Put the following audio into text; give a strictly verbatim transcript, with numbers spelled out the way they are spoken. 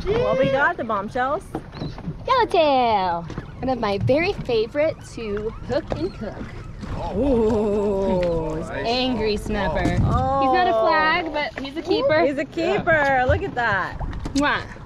What we got, the bombshells? Yellowtail. One of my very favorite to hook and cook. Ooh, He's angry snapper. oh. He's not a flag, but he's a keeper. He's a keeper. Look at that. Mwah.